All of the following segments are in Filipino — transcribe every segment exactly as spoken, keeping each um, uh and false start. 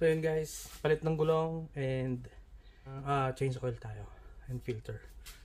So yun guys, palit ng gulong and uh, change oil tayo and filter.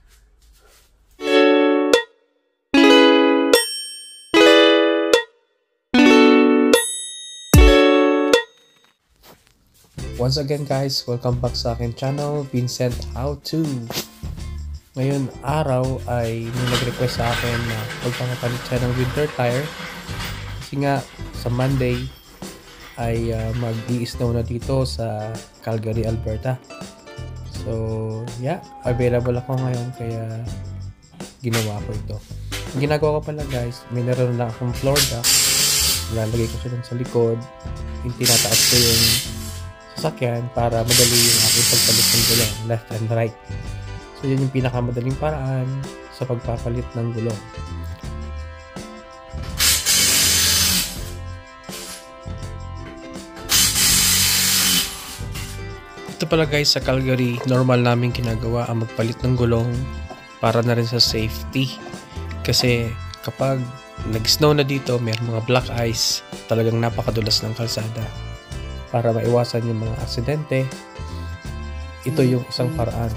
Once again guys, welcome back sa akin channel, Vincent How To. Ngayon araw ay may nag-request sa akin na magpapalit siya ng winter tire kasi nga sa Monday ay uh, mag-i-snow na dito sa Calgary, Alberta. So yeah, available ako ngayon kaya ginawa ko ito. Ang ginagawa ko pala guys, may naroon lang akong floor jack, lalagay ko siya dun sa likod, yung tinataas ko yung sasakyan para madali yung aking pagpalit ng gulong, left and right. So yun yung pinakamadaling paraan sa pagpapalit ng gulong. Ito pala guys, sa Calgary, normal namin ginagawa ang magpalit ng gulong para na rin sa safety. Kasi kapag nag-snow na dito, may mga black ice, talagang napakadulas ng kalsada. Para maiwasan yung mga aksidente, ito yung isang paraan.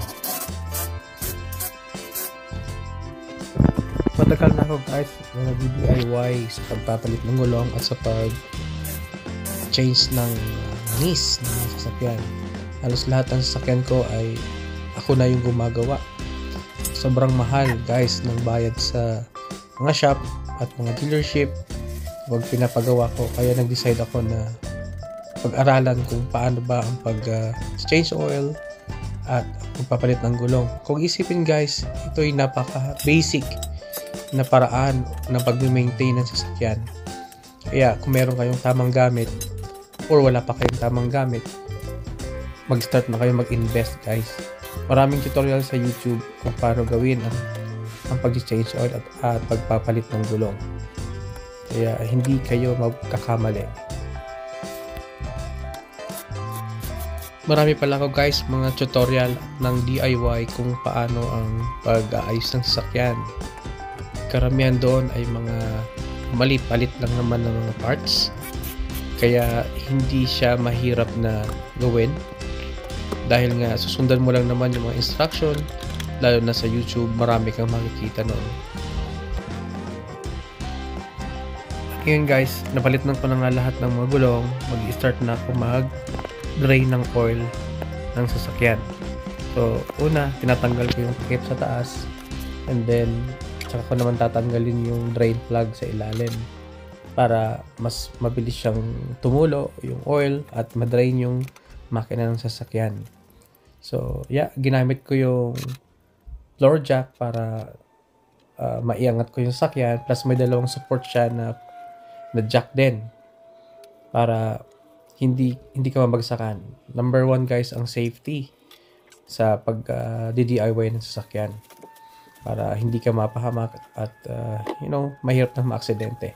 Matagal na ako guys na nag-D I Y sa pagpapalit ng gulong at sa pag-change ng nis ng sasakyan. Halos lahat ng sasakyan ko ay ako na yung gumagawa. Sobrang mahal guys ng bayad sa mga shop at mga dealership pag pinapagawa ko. Kaya nag-decide ako na pag-aralan kung paano ba ang pag-change uh, oil at pagpapalit ng gulong. Kung isipin guys, ito ay napaka-basic na paraan ng pag-maintain ng sasakyan. Kaya kung meron kayong tamang gamit or wala pa kayong tamang gamit, mag-start na kayo mag-invest guys. Maraming tutorial sa YouTube kung paano gawin ang, ang pag-change oil at, at pagpapalit ng gulong. Kaya hindi kayo magkakamali. Marami pala ako guys mga tutorial ng D I Y kung paano ang pag-aayos ng sasakyan. Karamihan doon ay mga mali-palit lang naman ng mga parts. Kaya hindi siya mahirap na gawin. Dahil nga susundan mo lang naman yung mga instruction, lalo na sa YouTube marami kang makikita noon. Ngayon guys, napalit na ko na nga lahat ng mga gulong. Mag-i-start na ako mag drain ng oil ng sasakyan. So una, tinatanggal ko yung takip sa taas and then saka ko naman tatanggalin yung drain plug sa ilalim para mas mabilis siyang tumulo yung oil at madrain yung makina ng sasakyan. So yeah, ginamit ko yung floor jack para uh, maiangat ko yung sasakyan, plus may dalawang support siya na, na jack din para hindi hindi ka mabagsakan. Number one guys, ang safety sa pag uh, D I Y ng sasakyan para hindi ka mapahamak at uh, you know, mahirap na maaksidente.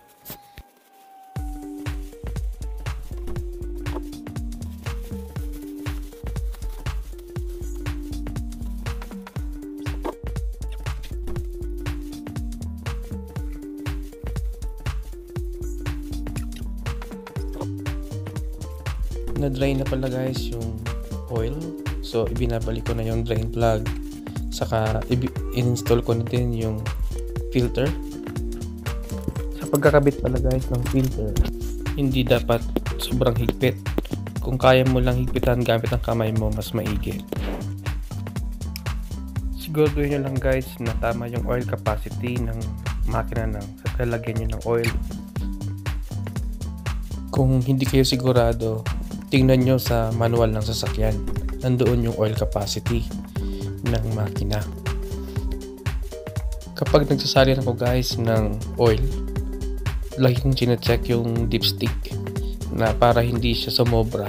Na-drain na pala guys yung oil. So, ibinabalik ko na yung drain plug. Saka, i-install ko na din yung filter. Sa pagkakabit pala guys ng filter, hindi dapat sobrang higpit. Kung kaya mo lang higpitan gamit ang kamay mo, mas maigi. Siguraduhin nyo lang guys na tama yung oil capacity ng makina ng sa lalagyan nyo ng oil. Kung hindi kayo sigurado, tingnan nyo sa manual ng sasakyan. Nandoon yung oil capacity ng makina. Kapag nagsasalin ako guys ng oil, lagi kong chine-check yung dipstick na para hindi siya sumobra.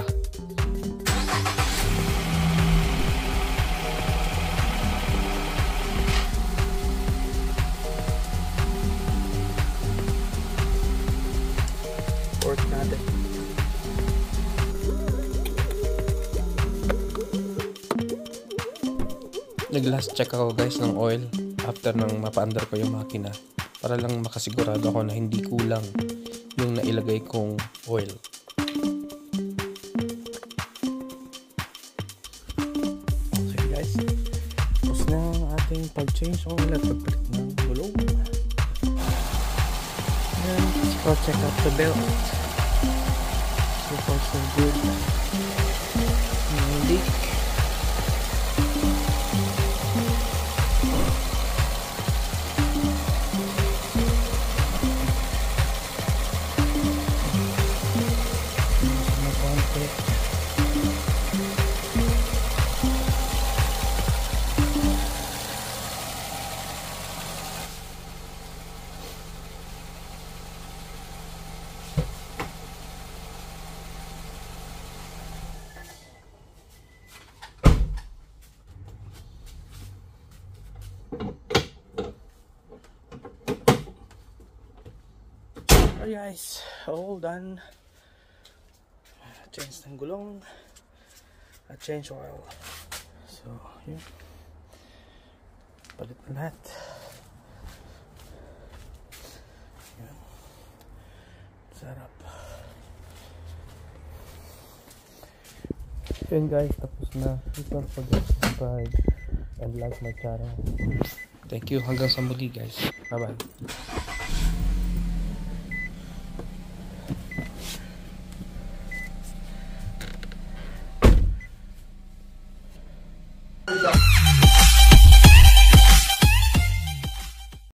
Port natin. Nag-last check ako guys ng oil after nang mapa-under ko yung makina para lang makasigurado ako na hindi kulang yung nailagay kong oil. Mag-change oil at magpalit ng gulong. And let's go check out the belt. So far so good. No leak. Alright guys, all done. Change ng gulong at change oil. So yun, palit na lahat. Yun. Sarap. Yun guys, tapos na. Don't forget to subscribe and like my channel. Thank you. Hanggang sa muli guys. Bye bye.